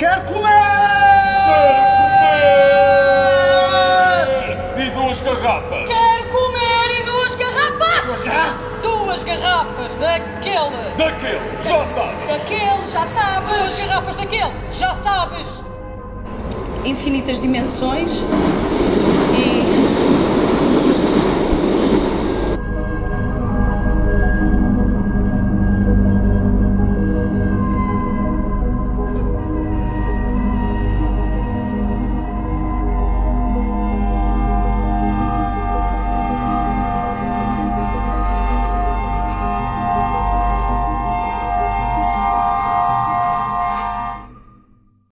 Quero comer! E 2 garrafas. Quero comer e 2 garrafas! 2 garrafas daquele! Daquele, já sabes. Daquele, já sabes! 2 garrafas daquele, já sabes! Infinitas dimensões.